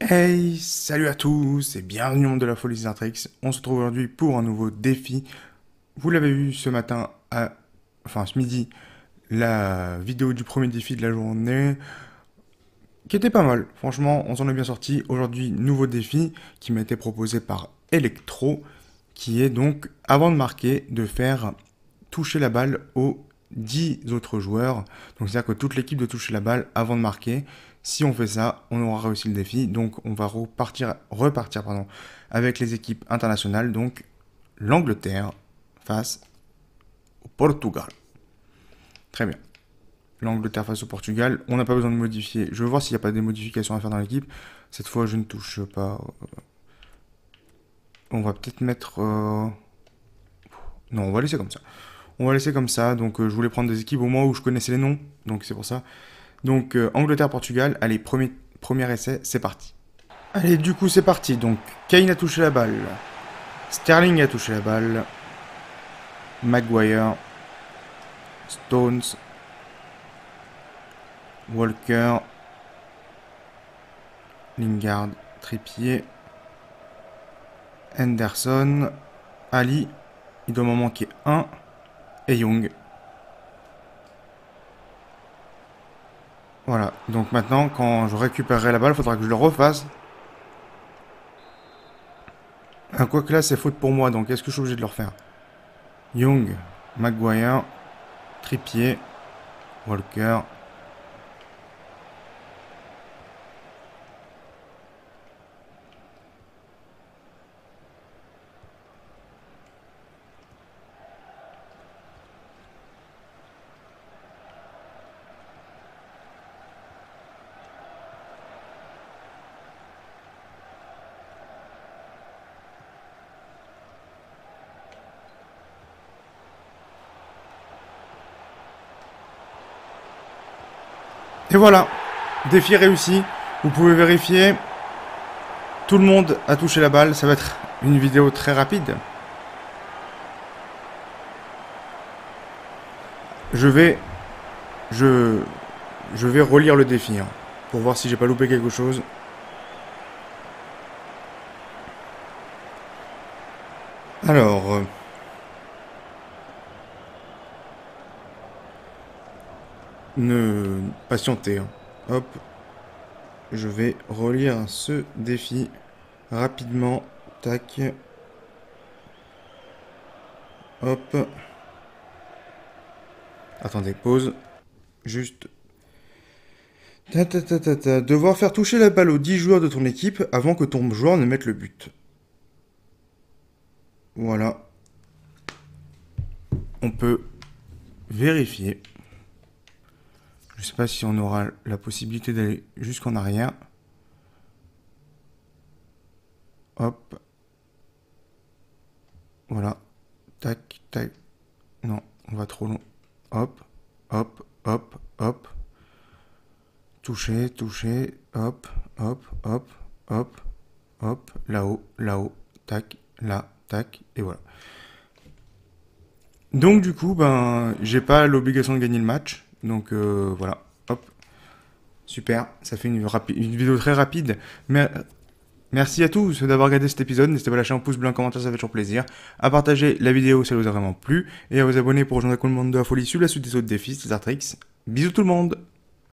Hey, salut à tous et bienvenue au monde de la folie des Intrix. On se retrouve aujourd'hui pour un nouveau défi. Vous l'avez vu ce matin, ce midi, la vidéo du premier défi de la journée, qui était pas mal. Franchement, on s'en est bien sorti. Aujourd'hui, nouveau défi qui m'a été proposé par Electro, qui est donc, avant de marquer, de faire toucher la balle aux 10 autres joueurs. Donc c'est-à-dire que toute l'équipe doit toucher la balle avant de marquer. Si on fait ça, on aura réussi le défi. Donc on va repartir avec les équipes internationales. Donc l'Angleterre face au Portugal. Très bien. L'Angleterre face au Portugal. On n'a pas besoin de modifier. Je veux voir s'il n'y a pas des modifications à faire dans l'équipe. Cette fois, je ne touche pas. On va peut-être mettre... Non, on va laisser comme ça. On va laisser comme ça. Donc je voulais prendre des équipes au moins où je connaissais les noms. Donc c'est pour ça. Donc Angleterre-Portugal, allez, premier essai, c'est parti. Allez, du coup c'est parti. Donc Kane a touché la balle. Sterling a touché la balle. Maguire. Stones. Walker. Lingard. Trippier. Henderson. Ali. Il doit m'en manquer un. Et Young. Voilà, donc maintenant, quand je récupérerai la balle, il faudra que je le refasse. Quoique là, c'est faute pour moi, donc est-ce que je suis obligé de le refaire? Young, Maguire, Trippier, Walker. Et voilà, défi réussi. Vous pouvez vérifier. Tout le monde a touché la balle. Ça va être une vidéo très rapide. Je vais relire le défi pour voir si j'ai pas loupé quelque chose. Alors, ne patientez. Hop, je vais relire ce défi rapidement. Tac. Hop. Attendez, pause. Juste. Devoir faire toucher la balle aux 10 joueurs de ton équipe avant que ton joueur ne mette le but. Voilà. On peut vérifier. Je sais pas si on aura la possibilité d'aller jusqu'en arrière. Hop. Voilà. Tac, tac. Non, on va trop long. Hop, hop, hop, hop. Toucher, toucher. Hop, hop, hop, hop, hop. Là-haut, là-haut. Tac, là, tac. Et voilà. Donc du coup, ben, j'ai pas l'obligation de gagner le match. Donc voilà, hop, super, ça fait une vidéo très rapide. Mais merci à tous d'avoir regardé cet épisode. N'hésitez pas à lâcher un pouce bleu, un commentaire, ça fait toujours plaisir. À partager la vidéo si elle vous a vraiment plu. Et à vous abonner pour rejoindre le monde de la folie sur la suite des autres défis, des Artrix. Bisous tout le monde!